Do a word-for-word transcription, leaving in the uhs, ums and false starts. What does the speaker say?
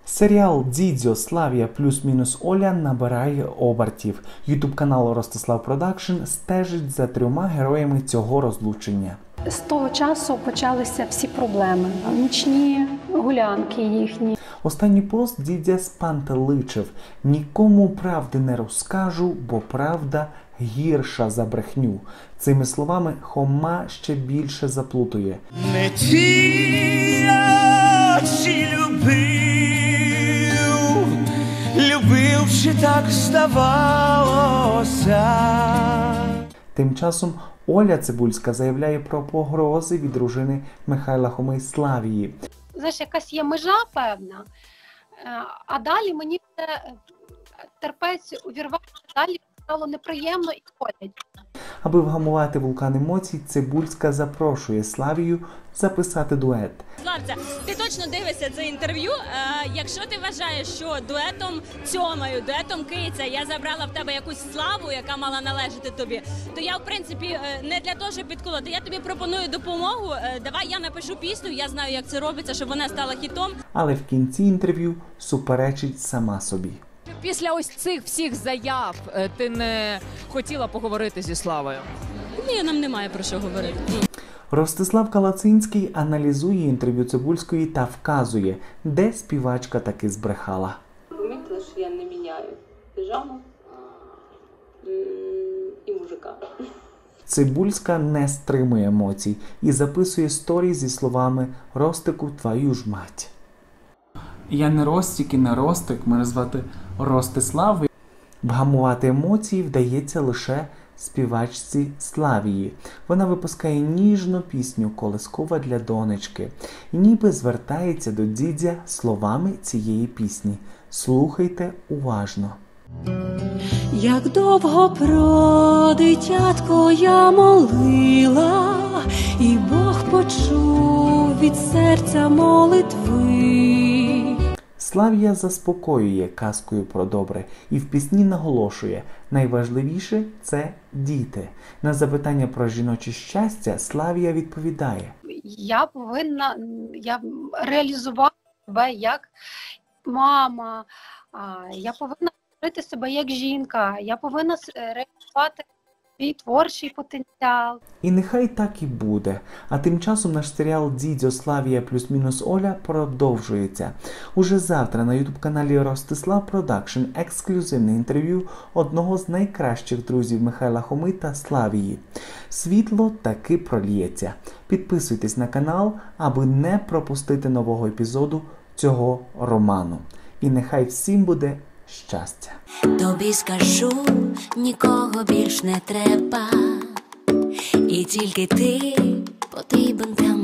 Серіал «Дідьо, Славія плюс-мінус Оля» набирає обертів. Ютуб-канал Ростислав Продакшн стежить за трьома героями цього розлучення. З того часу почалися всі проблеми. Нічні гулянки їхні. Останній пост Дідя спантеличив. «Нікому правди не розкажу, бо правда гірша за брехню». Цими словами Хома ще більше заплутує. Не ті, чи любив, любив, чи так здавалося. Тим часом Оля Цибульська заявляє про погрози від дружини Михайла Хоми Славії. Знаєш, якась є межа певна, а далі мені терпець увірвався, далі стало неприємно і боляче. Аби вгамувати вулкан емоцій, Цибульська запрошує Славію записати дует. Славця, ти точно дивишся це інтерв'ю? Е, якщо ти вважаєш, що дуетом Цьомою, дуетом Киця я забрала в тебе якусь славу, яка мала належати тобі, то я, в принципі, не для того, щоб підколоти. Я тобі пропоную допомогу. Е, давай я напишу пісню, я знаю, як це робиться, щоб вона стала хітом. Але в кінці інтерв'ю суперечить сама собі. Після ось цих всіх заяв ти не хотіла поговорити зі Славою? Ні, нам немає про що говорити. Ростислав Калацинський аналізує інтерв'ю Цибульської та вказує, де співачка таки збрехала. Помітила, що я не міняю піжаму і мужика. Цибульська не стримує емоцій і записує сторі зі словами «Ростику, твою ж мать». Я не Ростик і не Ростик, мене звати Ростислав. Вгамувати емоції вдається лише співачці Славії. Вона випускає ніжну пісню «Колискова для донечки» і ніби звертається до Дідя словами цієї пісні. Слухайте уважно. Як довго про дитятко я молила, і Бог почув від серця молитви. Славія заспокоює казкою про добре і в пісні наголошує, найважливіше – це діти. На запитання про жіноче щастя Славія відповідає. Я повинна, я реалізувати себе як мама, я повинна створити себе як жінка, я повинна реалізувати свій творчий потенціал. І нехай так і буде. А тим часом наш серіал «Дідьо, Славія плюс-мінус Оля» продовжується. Уже завтра на ютуб-каналі Ростислав Продакшн ексклюзивне інтерв'ю одного з найкращих друзів Михайла Хоми та Славії. Світло таки прольється. Підписуйтесь на канал, аби не пропустити нового епізоду цього роману. І нехай всім буде щастя. Тобі скажу, нікого більш не треба, і тільки ти потрібен для